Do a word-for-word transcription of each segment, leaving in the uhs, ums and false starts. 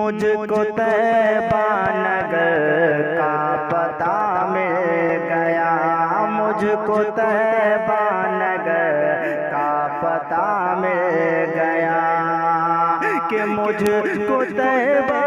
मुझको तैबा नगर का पता मिल गया, मुझको तैबा नगर का पता मिल गया कि मुझको तैबा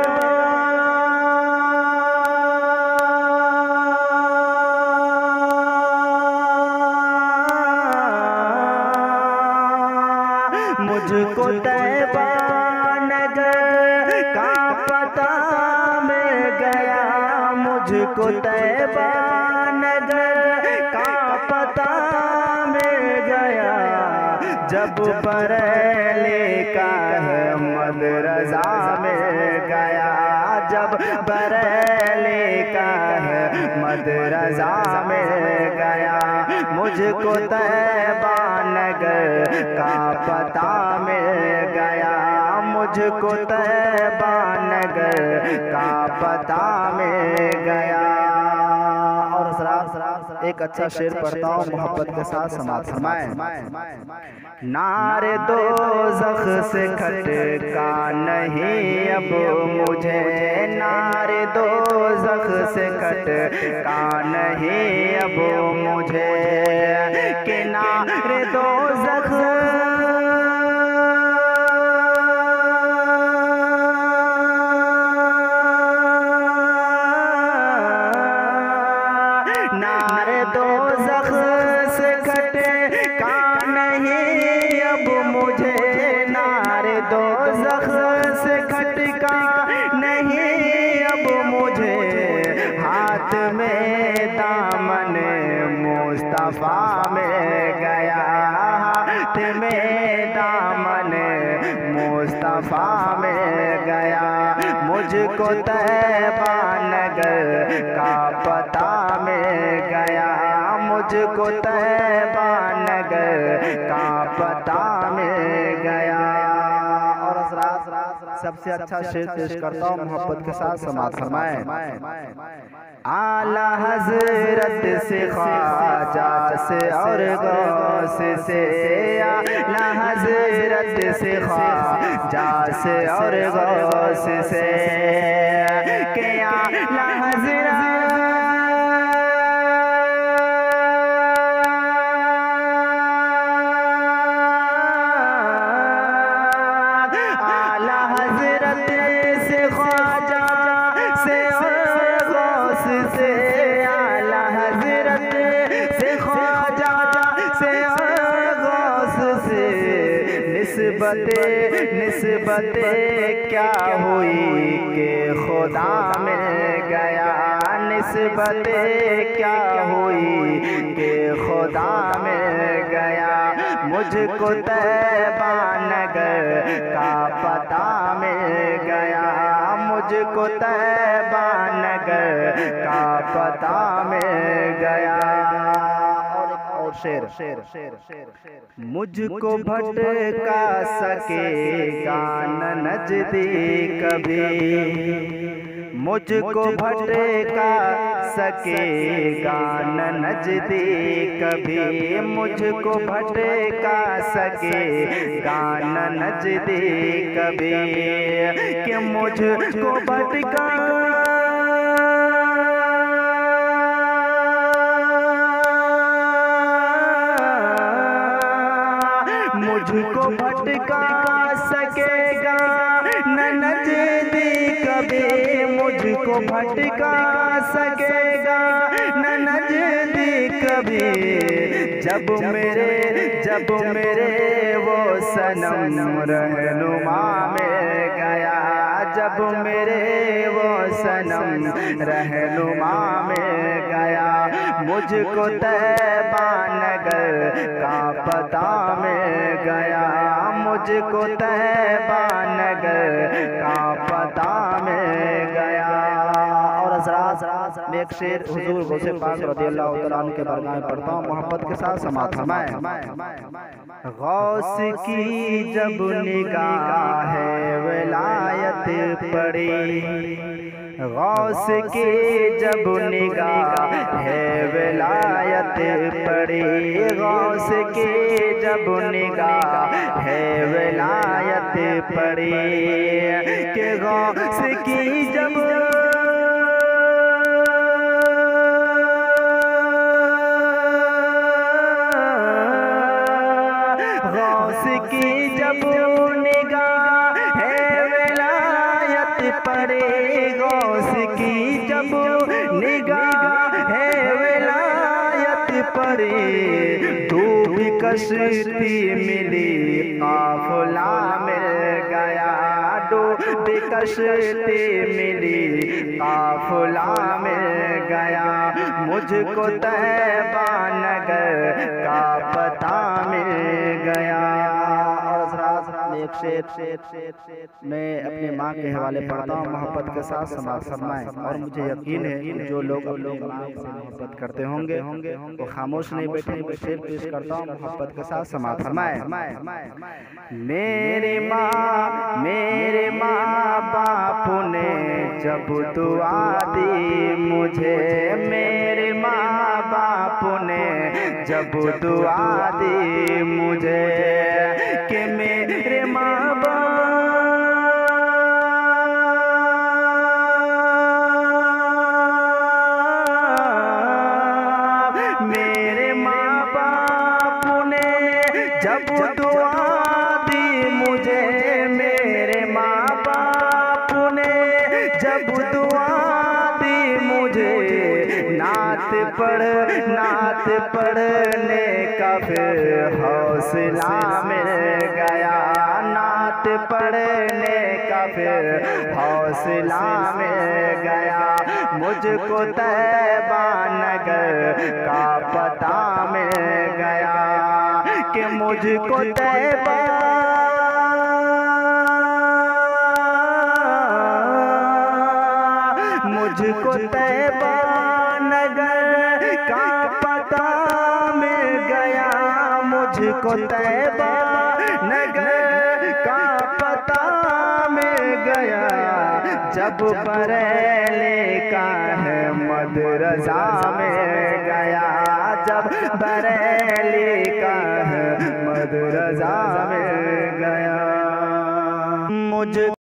मुझको तैबा नगर का पता मिल गया, मुझको तैबा नगर का पता मिल गया। जब बरेली का मदरसा मिल गया, जब बरेली का मदरसा मिल गया, मुझको तैबा नगर का पता मिल गया, मुझको तैबा नगर का पता मिल गया। और एक अच्छा शेर पढ़ता हूँ, मोहब्बत के साथ समाप्त फरमाएं। नारे दोज़ख से खटका नहीं अब मुझे, नारे दोज़ख से खटका नहीं अब मुझे, कि नारे दोज़ख नारे दोज़ख से खटका नहीं अब मुझे, नारे दोज़ख से खटका नहीं अब मुझे। हाथ में दामन मुस्तफ़ा मिल गया, हाथ में दामन मुस्तफ़ा मिल गया, मुझको तैबा नगर का पता मिल गया, मुझको तैबा नगर का पता मिल गया। और सबसे अच्छा शेर पेश करता हूँ, मोहब्बत के साथ समाप्त फरमाएं। आला हज़रत से ख्वाजा से और गौस से, आला हज़रत से ख्वाजा से और गौस से, के आला हज़रत निस्बते निस्बते क्या हुई कि खुदा मिल गया, निस्बते क्या हुई कि खुदा मिल गया, मुझको तैबा नगर का पता मिल गया, मुझको तैबा नगर का पता मिल गया। शेर शेर शेर शेर मुझको भटका सकेगा न नज़दीक कभी, मुझको भटका सकेगा न नज़दीक कभी, मुझको भटका सकेगा न नज़दीक कभी, कि मुझको भटका मुझको भटका सकेगा न नज़दीक कभी, मुझको भटका सकेगा न नज़दीक कभी। जब मेरे जब मेरे वो सनम रहनुमा मिल गया, जब मेरे वो सनम रहनुमा मिल गया, मुझको तैबा नगर का पता मिल गया, मुझको तैबा नगर का पता मिल गया। और हज़रात मैं एक शेर हुजूर गौसे पाक रज़ियल्लाहु तआला अन्हु के बारे में पढ़ता हूँ, मोहब्बत के साथ समाप्त फरमाएं। गौस की जब निगाह विलायत पड़ी, गौस की जब निगाह है विलायत पड़ी, गौस की जब निगाह है विलायत पड़े के गौस की जब गौस की जब निगाह है विलायत पड़े, गौस की जब निगाह है विलायत पड़े। धूप कश्ती मिली काफिला मिल गया, डूब कश्ती मिली काफिला मिल गया। मुझको तैबा नगर का पता मिल गया। एक शेर मैं अपनी माँ के हवाले पढ़ता हूँ, मोहब्बत के साथ समाप्त फरमाएं। और मुझे यकीन है कि जो लोग अपने माँ से मोहब्बत करते होंगे होंगे वो खामोश नहीं बैठेंगे। शेर पेश करता हूँ, मोहब्बत के साथ समाप्त फरमाएं। मेरे माँ मेरे माँ बाप ने जब दुआ दी मुझे, मेरे माँ बाप ने जब दुआ दी मुझे कि मेरे माँ बाप मेरे माँ बाप ने जब दुआ दी मुझे, मेरे माँ बाप ने जब दुआ दी मुझे। नात पढ़ नात पढ़ने का फिर हौसला मिल गया, नात पढ़ने का फिर हौसला मिल गया। मुझको तैबा नगर का पता मिल गया कि मुझको तैबा मुझको तैबा नगर का पता मिल गया, मुझको तैबा नगर का पता मिल गया। जब बरेली का है मदरसा मिल गया, जब बरेली का है मदरसा मिल गया। मुझ